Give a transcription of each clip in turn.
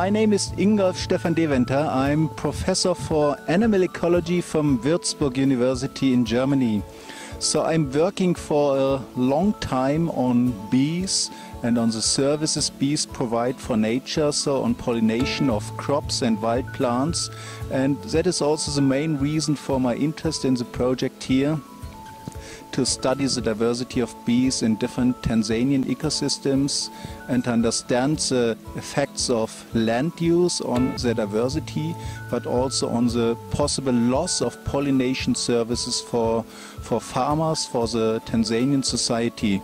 My name is Ingolf Stefan Deventer. I'm professor for animal ecology from Würzburg University in Germany. So I'm working for a long time on bees and on the services bees provide for nature, so on pollination of crops and wild plants. And that is also the main reason for my interest in the project here, to study the diversity of bees in different Tanzanian ecosystems and understand the effects of land use on their diversity, but also on the possible loss of pollination services for farmers, for the Tanzanian society.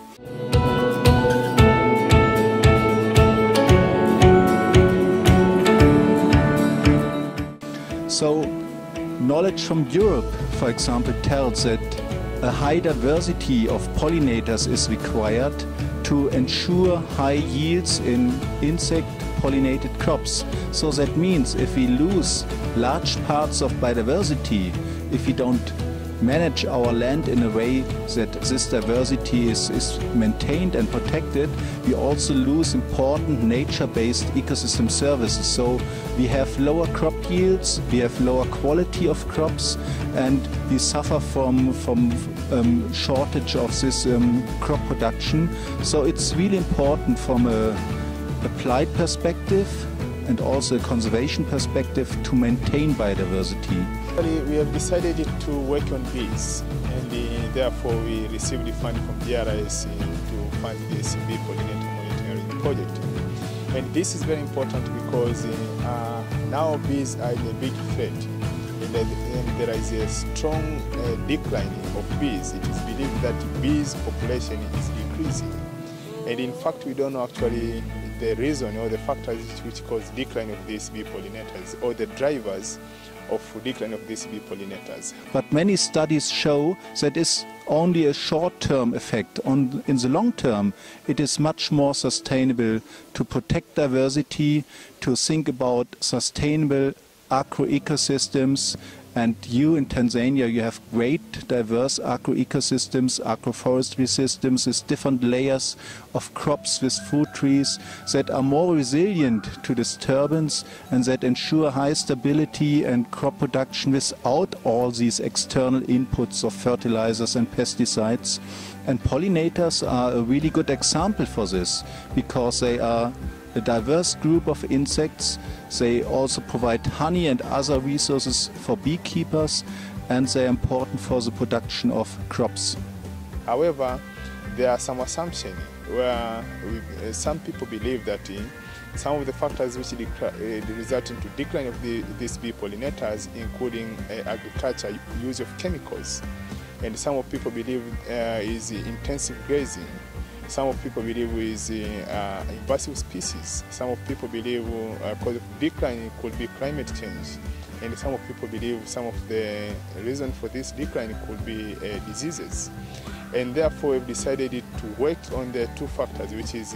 So, knowledge from Europe, for example, tells that a high diversity of pollinators is required to ensure high yields in insect-pollinated crops. So that means if we lose large parts of biodiversity, if we don't manage our land in a way that this diversity is maintained and protected, we also lose important nature-based ecosystem services. So we have lower crop yields, we have lower quality of crops, and we suffer from shortage of this crop production. So it's really important from a applied perspective and also a conservation perspective to maintain biodiversity. We have decided to work on bees, and therefore we received the funding from DRIC to fund this bee pollinator monitoring project. And this is very important because now bees are in a big threat, and there is a strong decline of bees. It is believed that bees population is decreasing, and in fact we don't know actually the reason or the factors which cause decline of these bee pollinators or the drivers of decline of these bee pollinators. But many studies show that it's only a short-term effect. In the long term, it is much more sustainable to protect diversity, to think about sustainable agroecosystems. And you in Tanzania, you have great diverse agroecosystems, agroforestry systems with different layers of crops with fruit trees that are more resilient to disturbance and that ensure high stability and crop production without all these external inputs of fertilizers and pesticides. And pollinators are a really good example for this because they are a diverse group of insects. They also provide honey and other resources for beekeepers, and they are important for the production of crops. However, there are some assumptions where some people believe that some of the factors which result into decline of these bee pollinators, including agriculture, use of chemicals, and some of people believe is intensive grazing. Some of people believe is invasive species. Some of people believe cause of decline could be climate change. And some of people believe some of the reason for this decline could be diseases. And therefore we've decided to work on the two factors, which is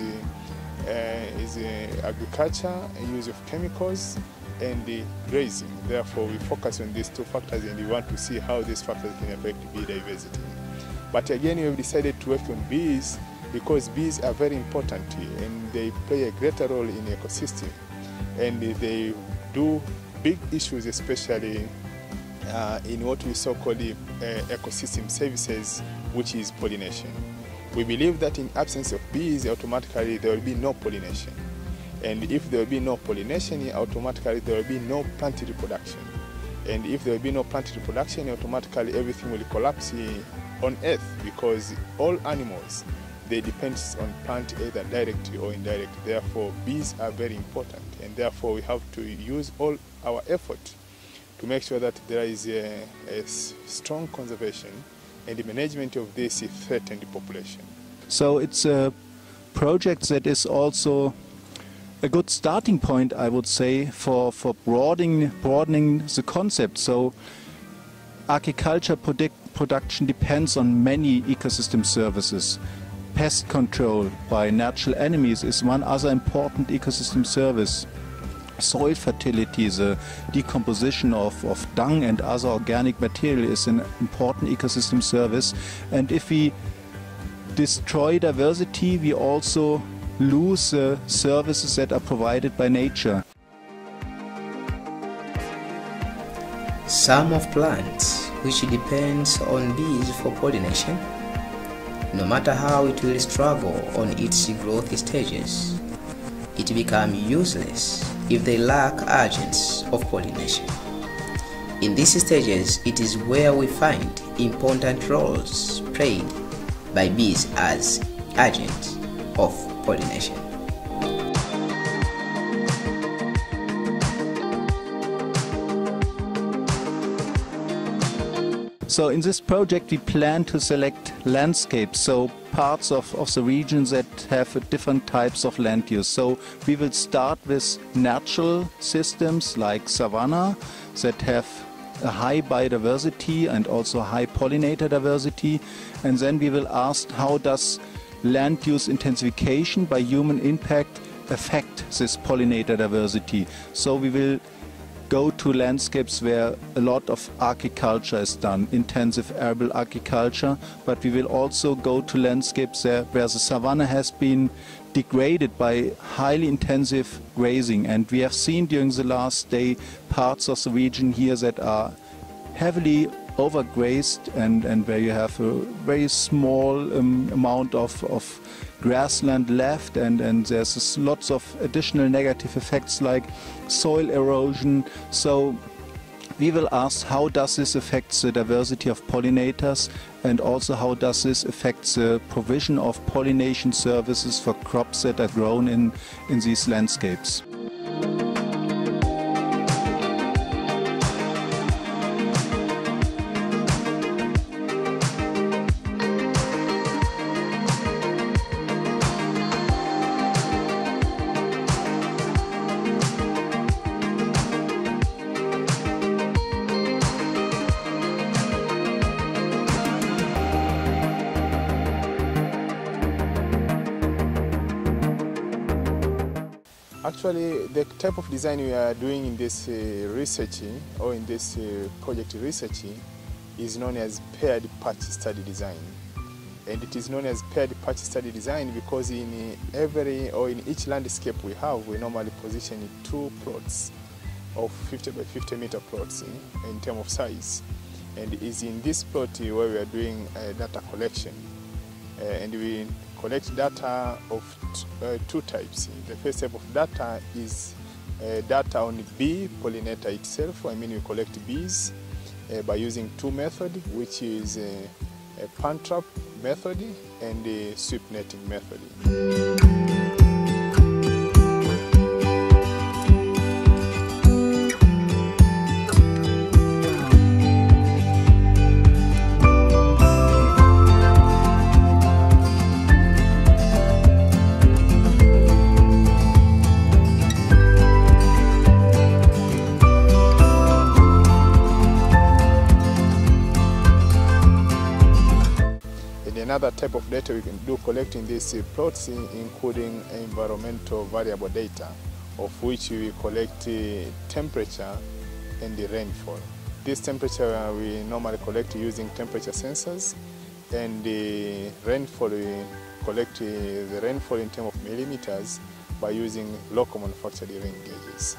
agriculture, use of chemicals, and grazing. Therefore we focus on these two factors and we want to see how these factors can affect bee diversity. But again, we've decided to work on bees because bees are very important and they play a greater role in the ecosystem, and they do big issues, especially in what we so-called ecosystem services, which is pollination. We believe that in absence of bees, automatically there will be no pollination. And if there will be no pollination, automatically there will be no plant reproduction. And if there will be no plant reproduction, automatically everything will collapse on Earth, because all animals, they depend on plant either directly or indirectly. Therefore, bees are very important, and therefore we have to use all our effort to make sure that there is a strong conservation and the management of this threatened population. So it's a project that is also a good starting point, I would say, for broadening the concept. So agriculture production depends on many ecosystem services. Pest control by natural enemies is one other important ecosystem service. Soil fertility, the decomposition of dung and other organic material, is an important ecosystem service. And if we destroy diversity, we also lose the services that are provided by nature. sum of plants which depends on bees for pollination. No matter how it will struggle on its growth stages, it becomes useless if they lack agents of pollination. In these stages, it is where we find important roles played by bees as agents of pollination. So in this project we plan to select landscapes, so parts of the regions that have different types of land use. So we will start with natural systems like savanna that have a high biodiversity and also high pollinator diversity, and then we will ask how does land use intensification by human impact affect this pollinator diversity. So we will go to landscapes where a lot of agriculture is done, intensive arable agriculture, but we will also go to landscapes where the savanna has been degraded by highly intensive grazing, and we have seen during the last day parts of the region here that are heavily overgrazed and where you have a very small amount of grassland left, and there's lots of additional negative effects like soil erosion. So we will ask how does this affect the diversity of pollinators, and also how does this affect the provision of pollination services for crops that are grown in these landscapes. Actually, the type of design we are doing in this research or in this project research is known as paired patch study design. And it is known as paired patch study design because in every or in each landscape we have, we normally position 2 plots of 50 by 50 meter plots in terms of size. And it is in this plot where we are doing data collection. And we collect data of 2 types. The first type of data is data on bee pollinator itself. I mean, we collect bees by using 2 methods, which is a pan trap method and a sweep netting method. Another type of data we can do collecting these plots, including environmental variable data, of which we collect temperature and the rainfall. This temperature we normally collect using temperature sensors, and the rainfall we collect the rainfall in terms of millimeters by using local manufactured rain gauges.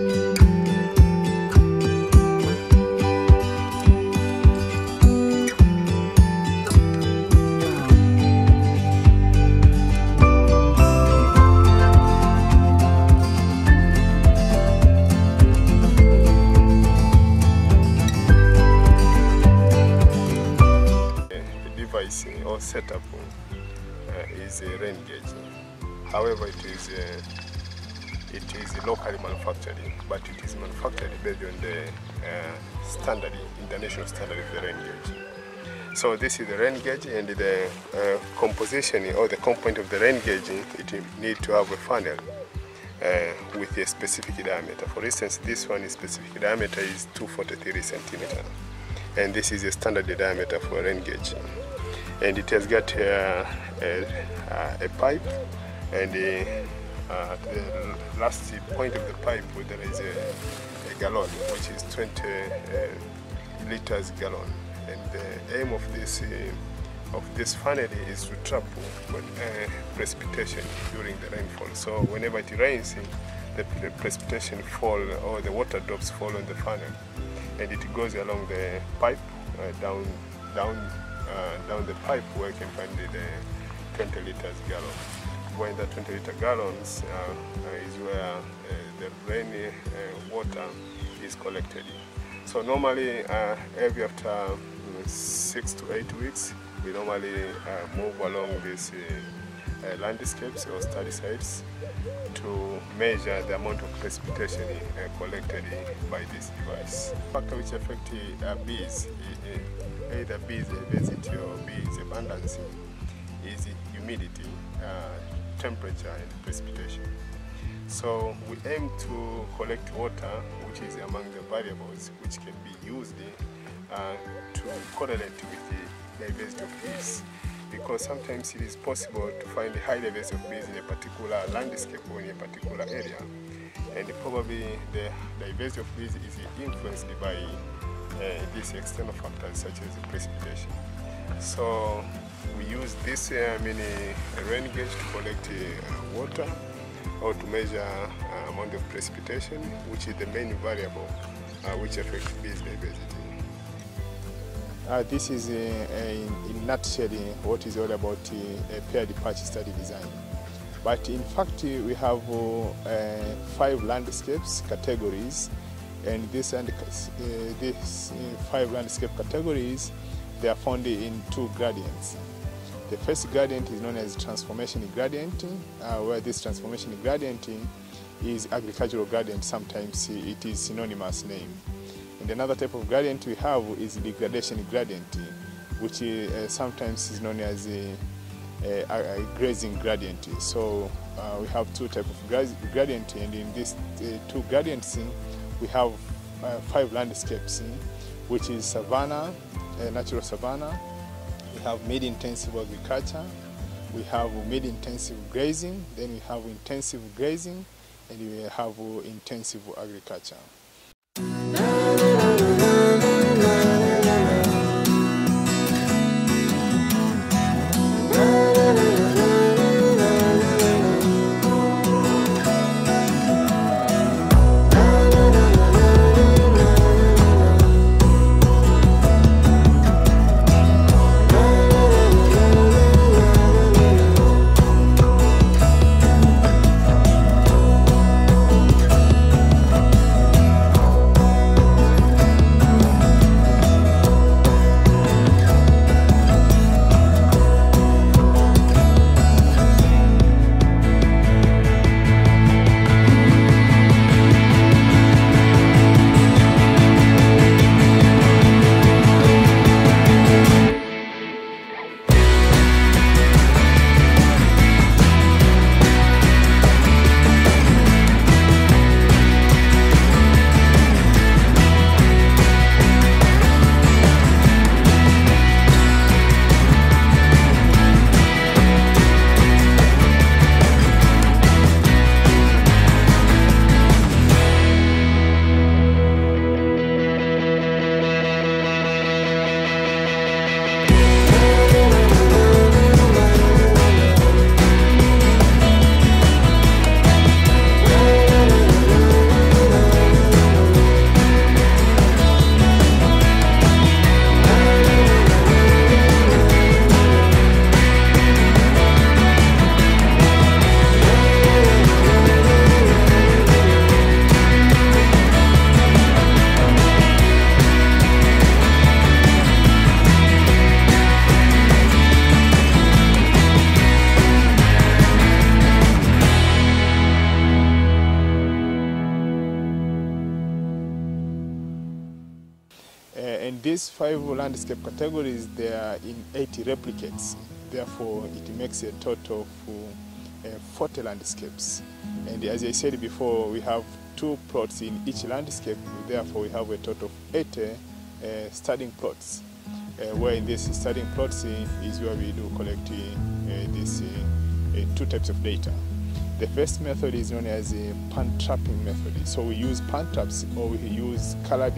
Or setup is a rain gauge. However, it is locally manufactured, but it is manufactured based on the international standard of the rain gauge. So this is the rain gauge, and the composition or the component of the rain gauge, it needs to have a funnel with a specific diameter. For instance, this one is specific diameter is 243 centimeters, and this is a standard diameter for a rain gauge. And it has got a pipe, and the last point of the pipe there is a gallon, which is 20 liters gallon. And the aim of this funnel is to trap precipitation during the rainfall. So whenever it rains, the precipitation fall, or the water drops fall on the funnel, and it goes along the pipe down the pipe where you can find the 20 liters gallon. Where in the 20 liter gallons is where the rainy water is collected. So normally every after 6 to 8 weeks, we normally move along these landscapes or study sites to measure the amount of precipitation collected by this device. Factor which affect bees, either bees diversity or bees abundance, is humidity, temperature and precipitation. So we aim to collect water, which is among the variables which can be used to correlate with the diversity of bees, because sometimes it is possible to find the high diversity of bees in a particular landscape or in a particular area, and probably the diversity of bees is influenced by these external factors such as precipitation. So we use this mini rain gauge to collect water or to measure amount of precipitation, which is the main variable which affects bees diversity. This is in a nutshell what is all about a paired patch study design. But in fact we have 5 landscapes categories, and these 5 landscape categories, they are found in 2 gradients. The first gradient is known as transformation gradient, where this transformation gradient is agricultural gradient. Sometimes it is synonymous name. And another type of gradient we have is degradation gradient, which sometimes is known as a grazing gradient. So we have 2 types of gradient, and in these 2 gradients we have 5 landscapes, which is savanna, natural savanna. We have mid-intensive agriculture, we have mid-intensive grazing, then we have intensive grazing, and we have intensive agriculture. And these 5 landscape categories, they are in 80 replicates. Therefore, it makes a total of 40 landscapes. And as I said before, we have 2 plots in each landscape. Therefore, we have a total of 80 studying plots. Where in these studying plots is where we do collect these 2 types of data. The first method is known as a pan trapping method. So we use pan traps, or we use colored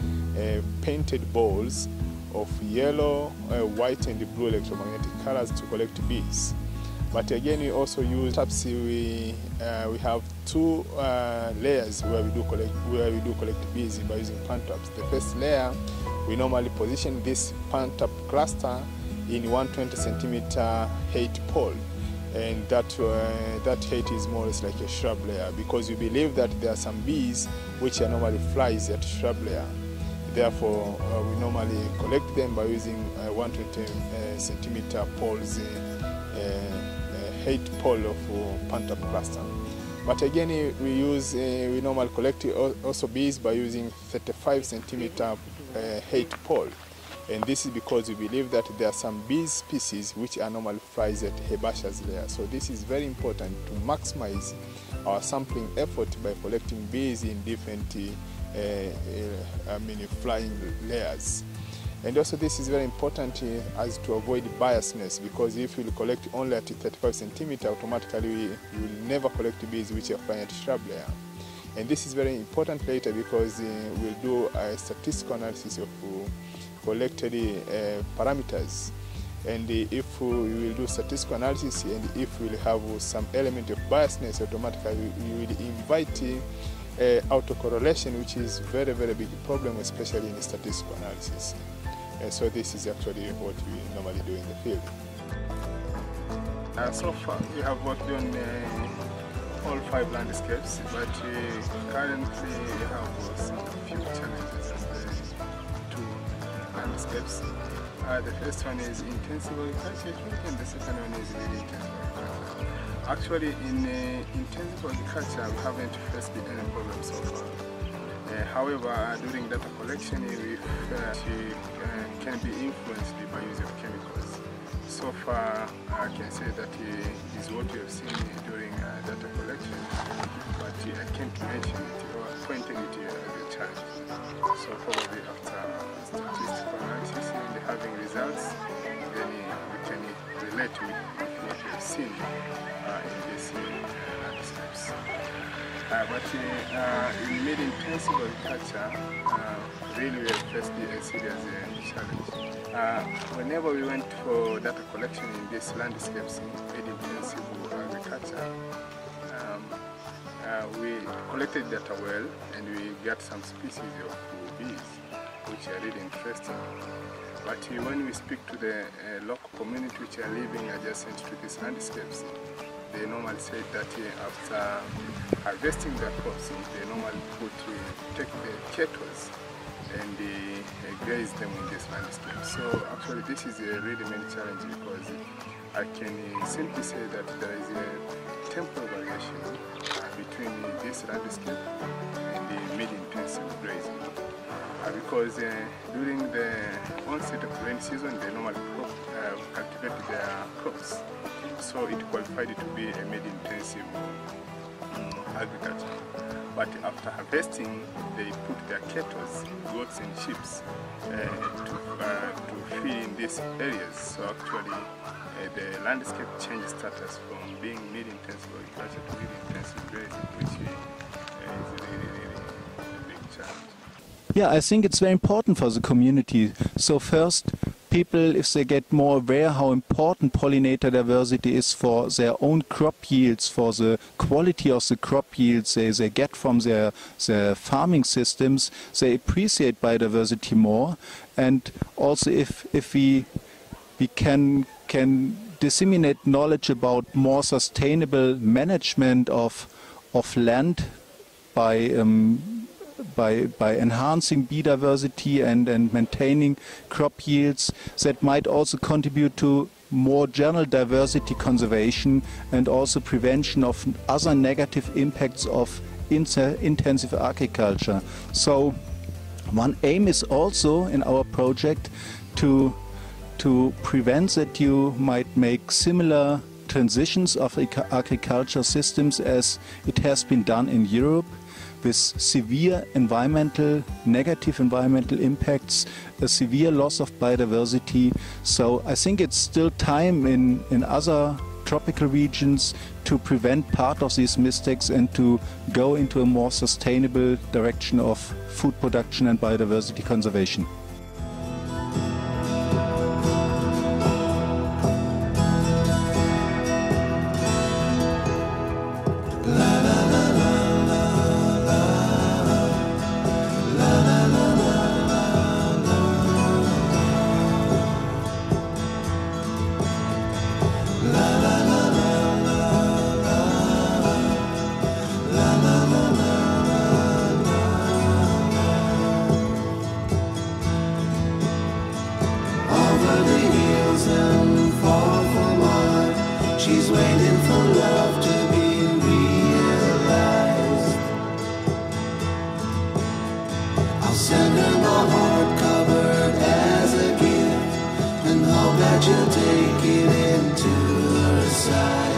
painted balls of yellow, white and blue electromagnetic colors to collect bees. But again, we also use we have two layers where we do collect bees by using pan traps. The first layer, we normally position this pan trap cluster in 120 centimeter height pole, and that height is more or less like a shrub layer, because we believe that there are some bees which are normally flies at shrub layer. Therefore, we normally collect them by using 120 centimeter poles, height pole of pan trap cluster. But again, we normally collect also bees by using 35 centimeter height pole. And this is because we believe that there are some bee species which are normally flies at herbaceous layer. So this is very important to maximize our sampling effort by collecting bees in different flying layers. And also this is very important as to avoid biasness, because if we collect only at 35 centimeter, automatically we will never collect bees which are flying at shrub layer. And this is very important later, because we'll do a statistical analysis of collected parameters. And if we will do statistical analysis, and if we will have some element of biasness, automatically we will invite autocorrelation, which is very, very big problem, especially in statistical analysis. So this is actually what we normally do in the field. So far we have worked on all 5 landscapes, but currently we have some few challenges as the 2 landscapes. The first one is intensive agriculture, and the second one is really intensive agriculture. Actually, in intensive agriculture, we haven't faced any problem so far. However, during data collection, we can be influenced by use of chemicals. So far, I can say that is what we have seen during data collection, but I can't mention it or pointing it as a challenge. So probably after statistical analysis and having results, then we can relate with what we have seen in these landscapes. But in mid-intensive agriculture, really we have faced a serious challenge. Whenever we went for data collection in these landscapes in mid-intensive agriculture, we collected data well, and we got some species of bees, which are really interesting. But when we speak to the local community which are living adjacent to these landscapes, they normally say that after harvesting their crops, they normally take the cattle and graze them in this landscape. So actually this is a really main challenge, because I can simply say that there is a temporal variation between this landscape and the mid-intensive grazing. Because during the onset of the rain season, they normally cultivate their crops. So it qualified to be a mid-intensive agriculture. But after harvesting, they put their cattle, goats and sheep to feed in these areas. So actually the landscape changed status from being mid-intensive agriculture to mid-intensive grazing, which is really a big challenge. Yeah, I think it's very important for the community. So first, people, if they get more aware how important pollinator diversity is for their own crop yields, for the quality of the crop yields they get from their farming systems, they appreciate biodiversity more. And also if we can disseminate knowledge about more sustainable management of land by enhancing bee diversity and maintaining crop yields, that might also contribute to more general diversity conservation and also prevention of other negative impacts of intensive agriculture. So one aim is also in our project to prevent that you might make similar transitions of agriculture systems as it has been done in Europe, with severe negative environmental impacts, a severe loss of biodiversity. So I think it's still time in other tropical regions to prevent part of these mistakes and to go into a more sustainable direction of food production and biodiversity conservation. she'll take it into her side.